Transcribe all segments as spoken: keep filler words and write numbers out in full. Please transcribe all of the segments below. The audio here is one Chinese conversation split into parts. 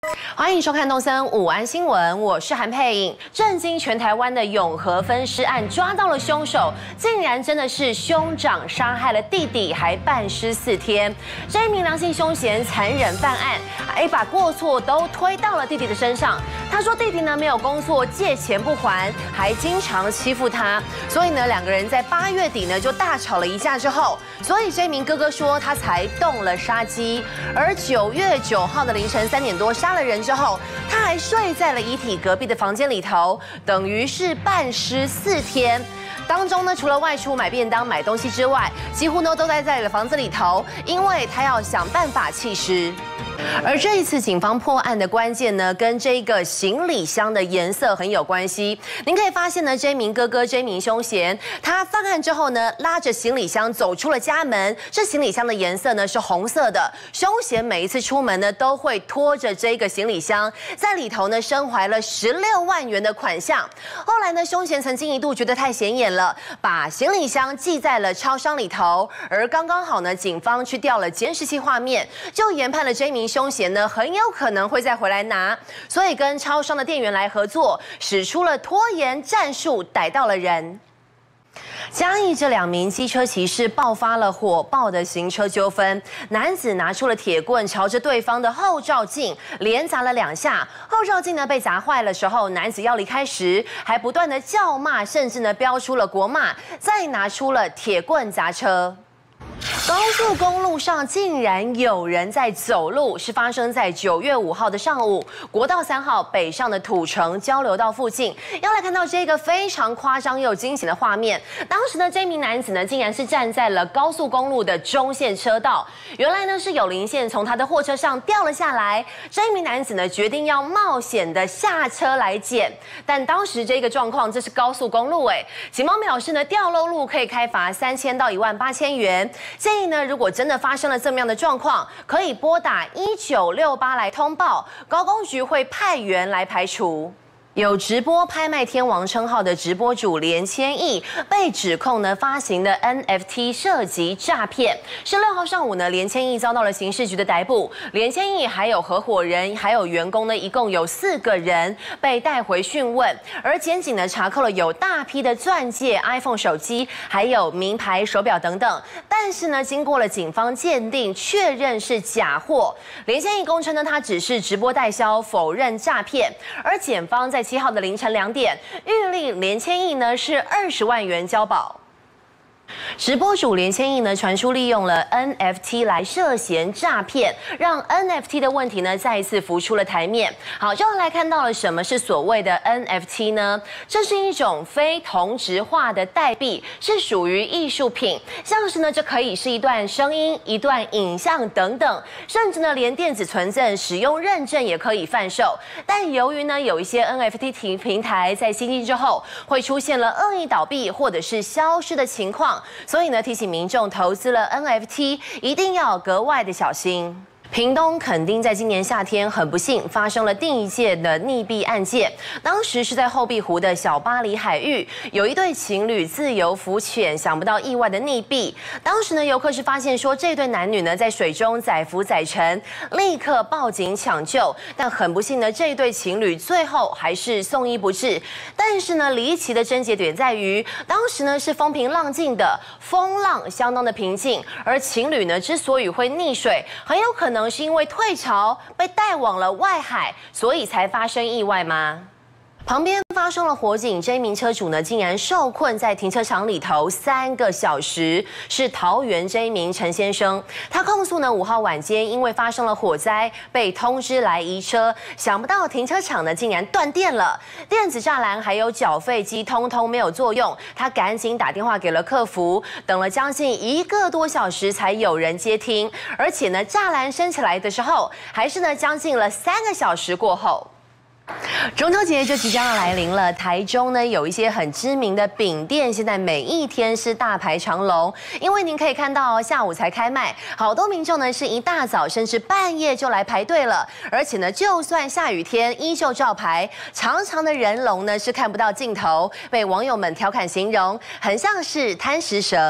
欢迎收看动森午安新闻，我是韩佩颖。震惊全台湾的永和分尸案抓到了凶手，竟然真的是兄长杀害了弟弟，还半尸四天。这一名良性凶嫌残忍犯案，还把过错都推到了弟弟的身上。他说弟弟呢没有工作，借钱不还，还经常欺负他，所以呢两个人在八月底呢就大吵了一架之后，所以这一名哥哥说他才动了杀机。而九月九号的凌晨三点多杀了人之后，他还睡在了遗体隔壁的房间里头，等于是半尸四天。当中呢，除了外出买便当、买东西之外，几乎呢都待在了房子里头，因为他要想办法弃尸。而这一次警方破案的关键呢，跟这个行李箱的颜色很有关系。您可以发现呢，这名哥哥、这名凶嫌，他犯案之后呢，拉着行李箱走出了家门。这行李箱的颜色呢是红色的。凶嫌每一次出门呢，都会拖着这个行李箱，在里头呢身怀了十六万元的款项。后来呢，凶嫌曾经一度觉得太显眼了，把行李箱寄在了超商里头。而刚刚好呢，警方去调了监视器画面，就研判了这名凶嫌呢很有可能会再回来拿，所以跟超商的店员来合作，使出了拖延战术，逮到了人。嘉义这两名机车骑士爆发了火爆的行车纠纷，男子拿出了铁棍，朝着对方的后照镜连砸了两下，后照镜呢被砸坏的时候，男子要离开时还不断的叫骂，甚至呢飙出了国骂，再拿出了铁棍砸车。高速公路上竟然有人在走路，是发生在九月五号的上午，国道三号北上的土城交流道附近。要来看到这个非常夸张又惊险的画面。当时呢，这名男子呢，竟然是站在了高速公路的中线车道。原来呢，是有零件从他的货车上掉了下来。这一名男子呢，决定要冒险的下车来捡。但当时这个状况，这是高速公路哎，警方表示呢，掉漏路可以开罚三千到一万八千元。建议呢，如果真的发生了这么样的状况，可以拨打一九六八来通报，高公局会派员来排除。有直播拍卖天王称号的直播主连千亿被指控呢发行的 N F T 涉及诈骗。十六号上午呢，连千亿遭到了刑事局的逮捕。连千亿还有合伙人还有员工呢，一共有四个人被带回讯问。而检警呢查扣了有大批的钻戒、iPhone 手机，还有名牌手表等等。但是呢，经过了警方鉴定，确认是假货。连千亿供称呢，他只是直播代销，否认诈骗。而检方在七号的凌晨两点，预令连千亿呢是二十万元交保。直播主连千亿呢传出利用了 N F T 来涉嫌诈骗，让 N F T 的问题呢再一次浮出了台面。好，就来看到了什么是所谓的 N F T 呢？这是一种非同质化的代币，是属于艺术品，像是呢这可以是一段声音、一段影像等等，甚至呢连电子存证使用认证也可以贩售。但由于呢有一些 N F T 平台在新进之后会出现了恶意倒闭或者是消失的情况。所以呢，提醒民众投资了 N F T， 一定要格外的小心。屏东垦丁在今年夏天很不幸发生了第一届的溺毙案件，当时是在后壁湖的小巴黎海域，有一对情侣自由浮潜，想不到意外的溺毙。当时呢，游客是发现说这对男女呢在水中载浮载沉，立刻报警抢救，但很不幸呢，这对情侣最后还是送医不治。但是呢，离奇的症结点在于，当时呢是风平浪静的，风浪相当的平静，而情侣呢之所以会溺水，很有可能。可能是因为退潮被带往了外海，所以才发生意外吗？旁边发生了火警，这一名车主呢竟然受困在停车场里头三个小时。是桃园这一名陈先生，他控诉呢五号晚间因为发生了火灾，被通知来移车，想不到停车场呢竟然断电了，电子栅栏还有缴费机通通没有作用，他赶紧打电话给了客服，等了将近一个多小时才有人接听，而且呢栅栏升起来的时候，还是呢将近了三个小时过后。中秋节就即将要来临了，台中呢有一些很知名的饼店，现在每一天是大排长龙，因为您可以看到下午才开卖，好多民众呢是一大早甚至半夜就来排队了，而且呢就算下雨天依旧照排，长长的人龙呢是看不到尽头，被网友们调侃形容很像是贪食蛇。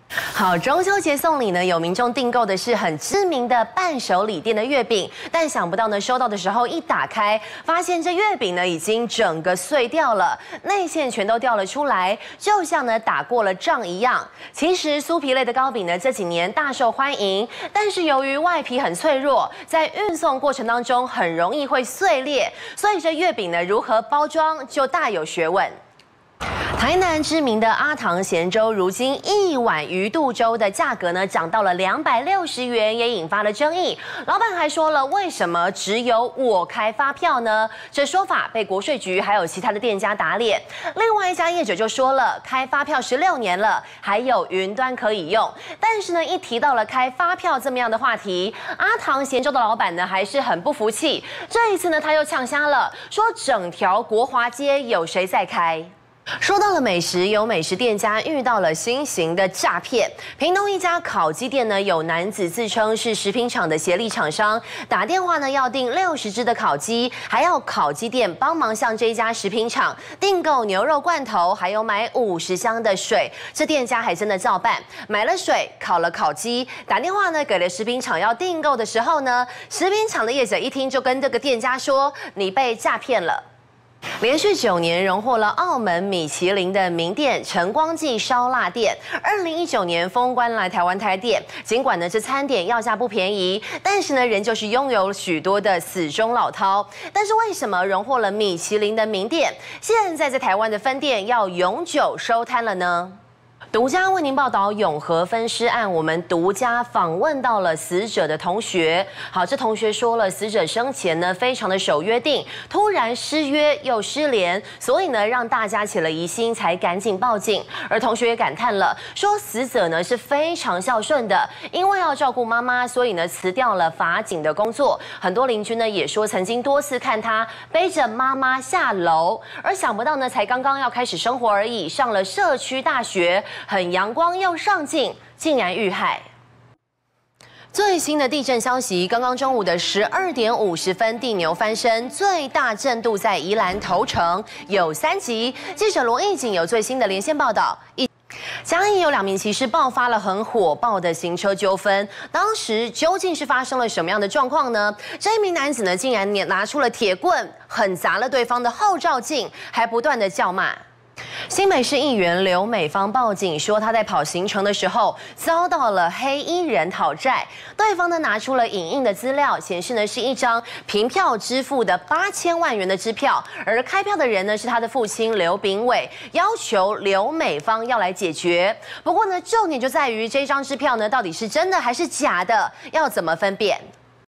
好，中秋节送礼呢，有民众订购的是很知名的伴手礼店的月饼，但想不到呢，收到的时候一打开，发现这月饼呢已经整个碎掉了，内馅全都掉了出来，就像呢打过了仗一样。其实酥皮类的糕饼呢这几年大受欢迎，但是由于外皮很脆弱，在运送过程当中很容易会碎裂，所以这月饼呢如何包装就大有学问。 台南知名的阿唐咸粥，如今一碗鱼肚粥的价格呢涨到了两百六十元，也引发了争议。老板还说了，为什么只有我开发票呢？这说法被国税局还有其他的店家打脸。另外一家业者就说了，开发票十六年了，还有云端可以用。但是呢，一提到了开发票这么样的话题，阿唐咸粥的老板呢还是很不服气。这一次呢，他又呛瞎了，说整条国华街有谁在开？ 说到了美食，有美食店家遇到了新型的诈骗。屏东一家烤鸡店呢，有男子自称是食品厂的协力厂商，打电话呢要订六十只的烤鸡，还要烤鸡店帮忙向这一家食品厂订购牛肉罐头，还有买五十箱的水。这店家还真的照办，买了水，烤了烤鸡，打电话呢给了食品厂要订购的时候呢，食品厂的业者一听就跟这个店家说：“你被诈骗了。” 连续九年荣获了澳门米其林的名店晨光记烧腊店，二零一九年封关来台湾开店。尽管呢这餐点要价不便宜，但是呢仍旧是拥有许多的死忠老饕。但是为什么荣获了米其林的名店，现在在台湾的分店要永久收摊了呢？ 独家为您报道永和分尸案，我们独家访问到了死者的同学。好，这同学说了，死者生前呢非常的守约定，突然失约又失联，所以呢让大家起了疑心，才赶紧报警。而同学也感叹了，说死者呢是非常孝顺的，因为要照顾妈妈，所以呢辞掉了法警的工作。很多邻居呢也说，曾经多次看他背着妈妈下楼，而想不到呢才刚刚要开始生活而已，上了社区大学。 很阳光又上进，竟然遇害。最新的地震消息，刚刚中午的十二点五十分，地牛翻身，最大震度在宜兰头城，有三级。记者罗义景有最新的连线报道。一 嘉义有两名骑士爆发了很火爆的行车纠纷，当时究竟是发生了什么样的状况呢？这一名男子呢，竟然拿出了铁棍，狠砸了对方的后照镜，还不断的叫骂。 新北市议员刘美芳报警说，她在跑行程的时候遭到了黑衣人讨债，对方呢拿出了影印的资料，显示呢是一张凭票支付的八千万元的支票，而开票的人呢是他的父亲刘炳伟，要求刘美芳要来解决。不过呢，重点就在于这张支票呢到底是真的还是假的，要怎么分辨？